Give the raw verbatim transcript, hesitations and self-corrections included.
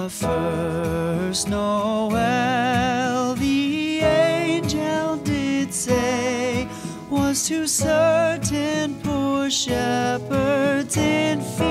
The first Noel, the angel did say, was to certain poor shepherds in fields